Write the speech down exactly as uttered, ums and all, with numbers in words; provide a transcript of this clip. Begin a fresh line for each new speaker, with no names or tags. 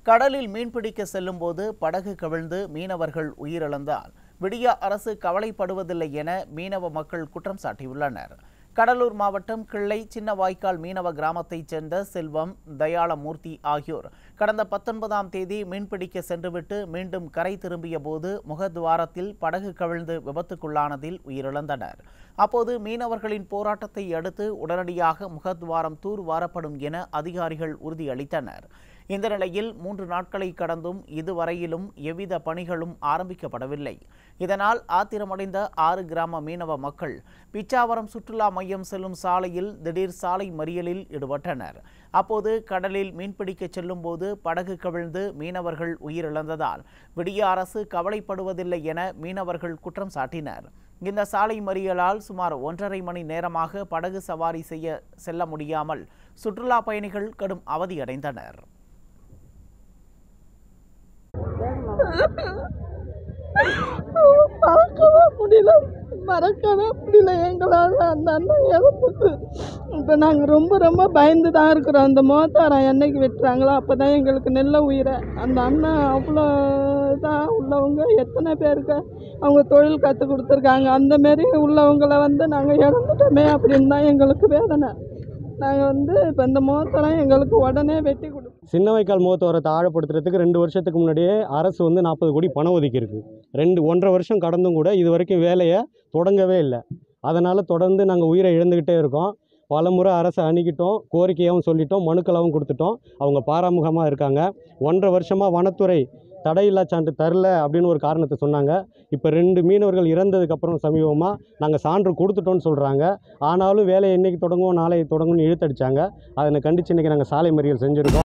கடலில் மீன்பிடிக்க செல்லும்போது படகு கவிழ்ந்து மீனவர்கள் உயிரிழந்தால் விடியா அரசு கவலைப்படுவதில்லை என மீனவ மக்கள் குற்றம் சாட்டியுள்ளனர். கடலூர் மாவட்டம் கிள்ளை சின்ன வாய்க்கால் மீனவ கிராமத்தைச் சேர்ந்த செல்வம், தயாளமூர்த்தி ஆகியோர் கடந்த பத்தொன்பதாம் தேதி மீன்பிடிக்க சென்றுவிட்டு மீண்டும் கரை திரும்பிய போது முகத்வாரத்தில் படகு கவிழ்ந்து விபத்துக்குள்ளானதில் உயிரிழந்தனர். அப்போது மீனவர்களின் போராட்டத்தை அடுத்து உடனடியாக முகத்வாரம் தூர்வாரப்படும் என அதிகாரிகள் உறுதியளித்தனர். இந்த நிலையில் மூன்று நாட்களை கடந்தும் இதுவரையிலும் எவ்வித பணிகளும் ஆரம்பிக்கப்படவில்லை. இதனால் ஆத்திரமடைந்த ஆறு கிராம மீனவ மக்கள் பிச்சாவரம் சுற்றுலா மையம் செல்லும் சாலையில் திடீர் சாலை மறியலில் ஈடுபட்டனர். அப்போது கடலில் மீன்பிடிக்க செல்லும் போது படகு கவிழ்ந்து மீனவர்கள் உயிரிழந்ததால் விடிய அரசு கவலைப்படுவதில்லை என மீனவர்கள் குற்றம் சாட்டினர். இந்த சாலை மறியலால் சுமார் ஒன்றரை மணி நேரமாக படகு சவாரி செய்ய செல்ல முடியாமல் சுற்றுலா பயணிகள் கடும் அவதியடைந்தனர்.
மறக்கவே முடியல மறக்கவே முடியல எங்களால் அந்த அண்ணன் இழப்புக்கு. இப்போ நாங்கள் ரொம்ப ரொம்ப பயந்து தான் இருக்கிறோம். அந்த மோத்தாரம் என்னைக்கு வெட்டுறாங்களோ அப்போ தான் எங்களுக்கு நல்ல உயிரை. அந்த அண்ணன் அவ்வளோ இதாக உள்ளவங்க எத்தனை பேருக்கு அவங்க தொழில் கற்றுக் கொடுத்துருக்காங்க. அந்தமாரி உள்ளவங்களை வந்து நாங்கள் இழந்துட்டோமே அப்படின்னு தான் எங்களுக்கு வேதனை. நாங்கள் வந்து இப்போ இந்த முகத்தெல்லாம் எங்களுக்கு உடனே வெட்டி கொடுக்கும்.
சின்ன வாய்க்கால் முகத்தோரத்தை ஆழப்படுத்துறதுக்கு ரெண்டு வருஷத்துக்கு முன்னாடியே அரசு வந்து நாற்பது கோடி பணம் ஒதுக்கியிருக்கு. ரெண்டு ஒன்றரை வருஷம் கடந்தும் கூட இது வரைக்கும் வேலையை தொடங்கவே இல்லை. அதனால் தொடர்ந்து நாங்கள் உயிரை இழந்துக்கிட்டே இருக்கோம். பல முறை அரசை அணுகிட்டோம், கோரிக்கையாகவும் சொல்லிட்டோம், மனுக்களாகவும் கொடுத்துட்டோம். அவங்க பாராமுகமாக இருக்காங்க. ஒன்றரை வருஷமாக வனத்துறை தடையில்லா சான்று தரல அப்படின்னு ஒரு காரணத்தை சொன்னாங்க. இப்போ ரெண்டு மீனவர்கள் இறந்ததுக்கப்புறம் சமீபமாக நாங்கள் சான்று கொடுத்துட்டோன்னு சொல்கிறாங்க. ஆனாலும் வேலையை இன்றைக்கி தொடங்குவோம் நாளை தொடங்கும்னு இழுத்தடிச்சாங்க. அதனை கண்டித்து இன்றைக்கி நாங்கள் சாலை மறியல் செஞ்சுருக்கோம்.